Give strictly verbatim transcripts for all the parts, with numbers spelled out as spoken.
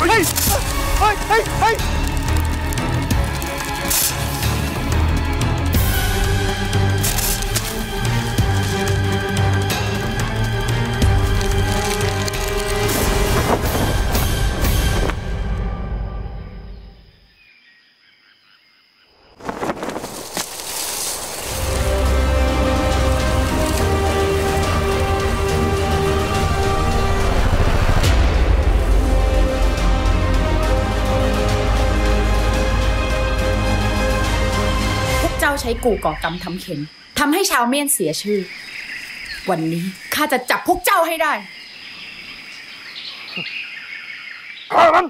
เฮ้ยเฮ้ยเฮ้ยเฮ้ยใช้กู่ก่อกรรมทำเข็นทำให้ชาวเมียนเสียชื่อวันนี้ข้าจะจับพวกเจ้าให้ได้ข้ามัน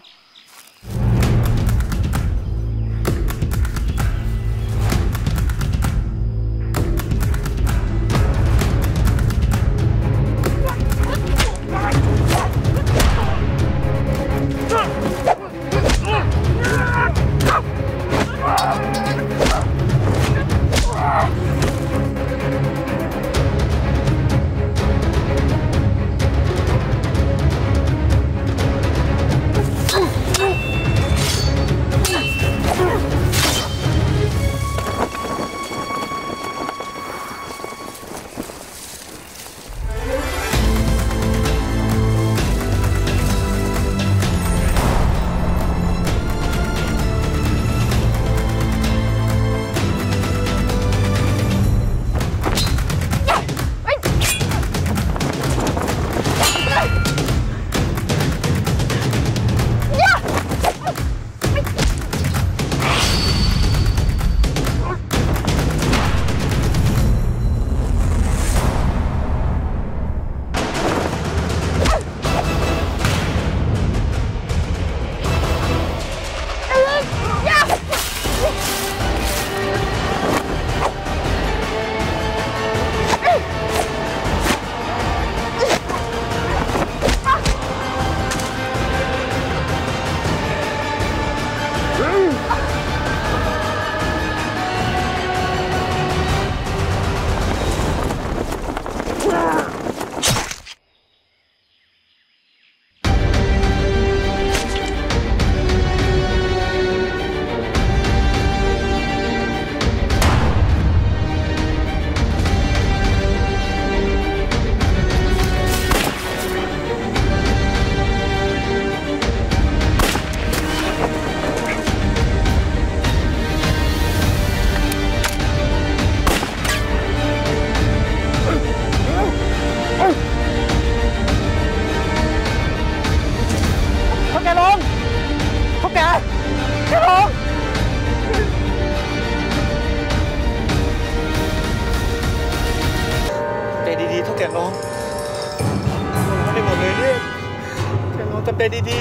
ดี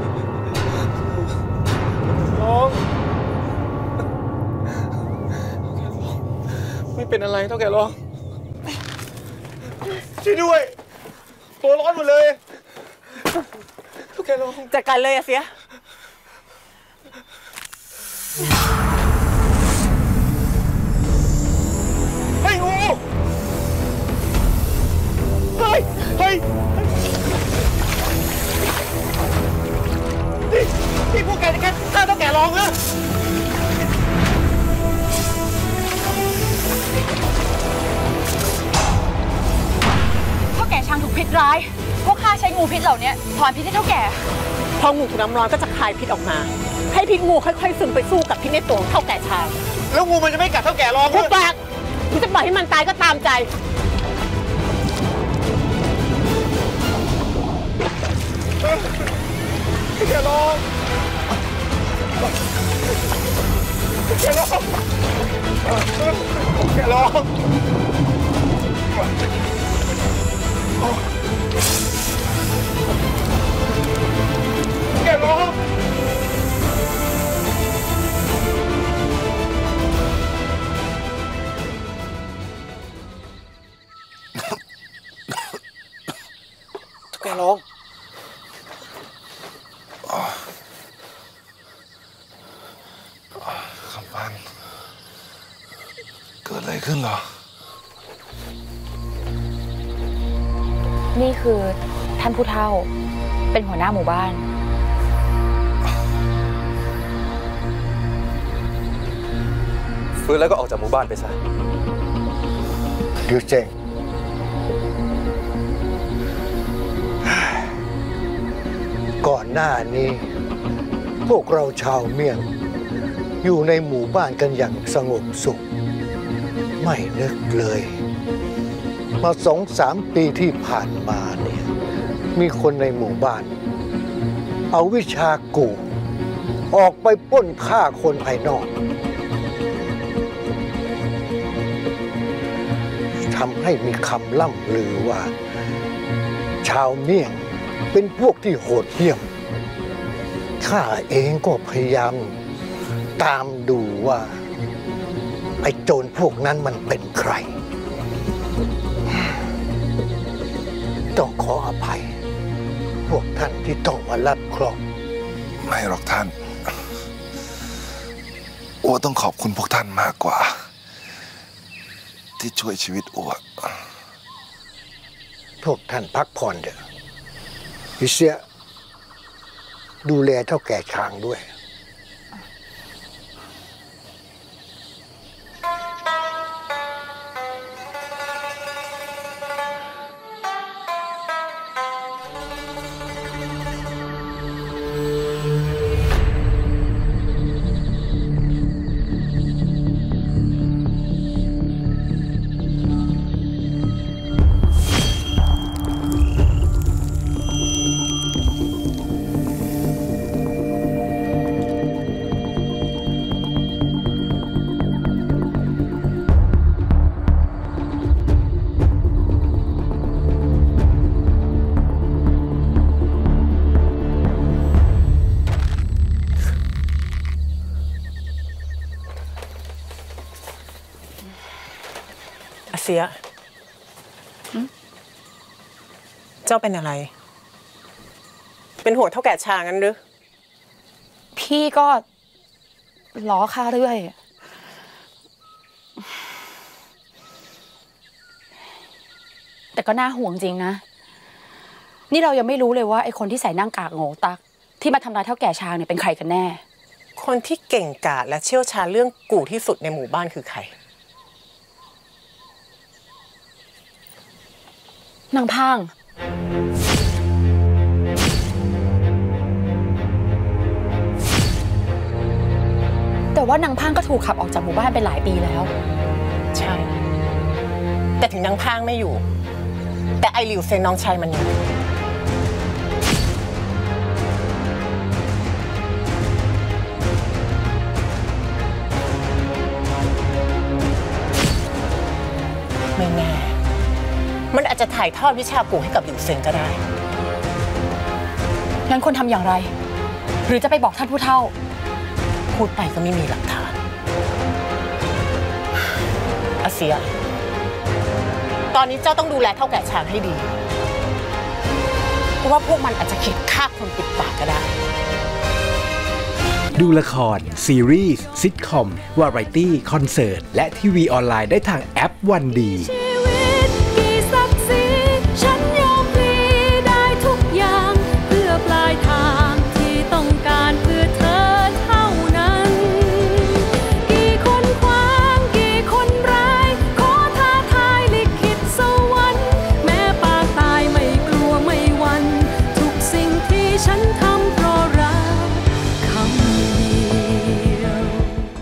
ๆน้องไม่เป็นอะไรเท่าแก่ร้องช่วยด้วยตัวร้อนหมดเลยเท่าแก่ร้องจัดการเลยอะเสียเฮ้ยงูเฮ้ยเฮ้ยที่พวกแกจะแค่ฆ่าเท่าแก่ร้องเหรอเท่าแก่ช้างถูกพิษร้ายพวกข้าใช้งูพิษเหล่านี้ถอนพิษให้เท่าแก่พองูถูกน้ำร้อนก็จะคายพิษออกมาให้พิษงูค่อยๆซึมไปสู้กับพิษในตัวเท่าแก่ช้างแล้วงูมันจะไม่กัดเท่าแก่ร้องทุกปากคุณจะปล่อยให้มันตายก็ตามใจแกร้องแกร้องแกร้องแกร้องแกร้องคำพันเกิดอะไรขึ้นเหรอนี่คือท่านผู้เฒ่าเป็นหัวหน้าหมู่บ้านฟื้นแล้วก็ออกจากหมู่บ้านไปซะลิวเจงก่อนหน้านี้พวกเราชาวเมียงอยู่ในหมู่บ้านกันอย่างสงบสุขไม่นึกเลยมาสองสามปีที่ผ่านมาเนี่ยมีคนในหมู่บ้านเอาวิชากูออกไปปล้นฆ่าคนภายนอกทำให้มีคำล่ำลือว่าชาวเมียงเป็นพวกที่โหดเหี้ยมข้าเองก็พยายามตามดูว่าไอ้โจรพวกนั้นมันเป็นใครต้องขออภัยพวกท่านที่ต้องมารับเคราะห์ไม่หรอกท่านอัวต้องขอบคุณพวกท่านมากกว่าที่ช่วยชีวิตอัวพวกท่านพักผ่อนเถอะพิเศษดูแลเท่าแก่ช้างด้วยเสียเจ้าเป็นอะไร เป็นห่วงเท่าแก่ชางั้นหรือพี่ก็ล้อข้าเรื่อยแต่ก็น่าห่วงจริงนะนี่เรายังไม่รู้เลยว่าไอ้คนที่ใส่หน้ากากโง่ตักที่มาทำร้ายเท่าแก่ชาเนี่ยเป็นใครกันแน่คนที่เก่งกาจและเชี่ยวชาญเรื่องกู่ที่สุดในหมู่บ้านคือใครนางพางแต่ว่านางพางก็ถูกขับออกจากหมู่บ้านไปหลายปีแล้วใช่แต่ถึงนางพางไม่อยู่แต่ไอหลิวเซนน้องชายมันอยู่ไม่แน่มันอาจจะถ่ายทอดวิชากูให้กับหลิวเซินก็ได้งั้นควรทำอย่างไรหรือจะไปบอกท่านผู้เฒ่าพูดไปก็ไม่มีหลักฐานอาเซียตอนนี้เจ้าต้องดูแลเท่าแก่ช้างให้ดีเพราะว่าพวกมันอาจจะคิดฆ่าคนปิดปากก็ได้ดูละครซีรีส์ซิทคอมวาไรตี้คอนเสิร์ตและทีวีออนไลน์ได้ทางแอปวันดี